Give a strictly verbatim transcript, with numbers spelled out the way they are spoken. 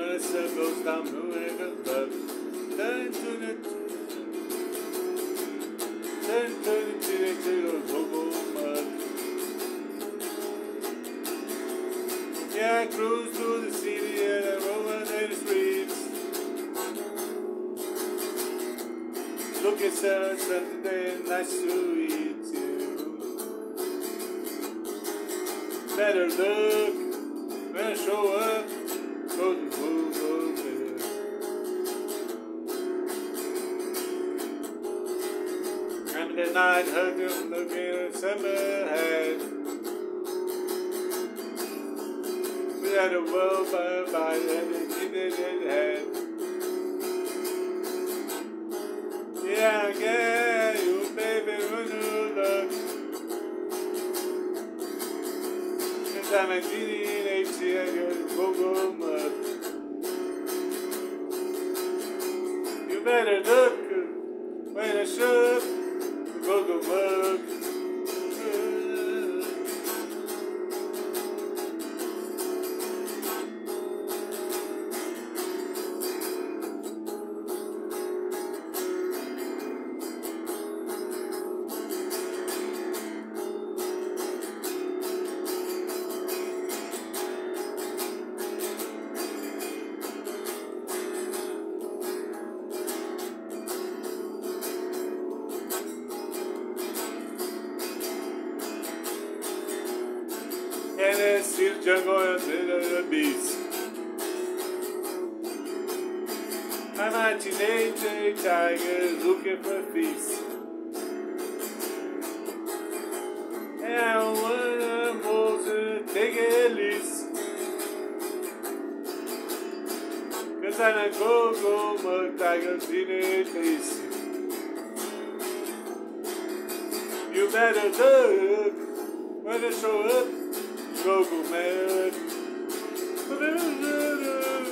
the sun goes down, moving above. Turn to the turn to the chili to the go-go mud. Yeah, I cruise through the city and I roll in the streets. Look at sunset today, nice to eat you. Better look when I show up. Go to Google there. And the night hug him looking at summer head. We had a world by by and it did it head. Yeah, I get you, baby, when you look. Cause I'm a teenage and you're go-go mud. You better look when I show up, go-go mud. And I see the jungle and the beast. I'm a teenage tiger looking for peace. And I wanna move to take a lease. Cause I'm a go-go mug tiger teenage beast. You better look when I show up. Go-go mad.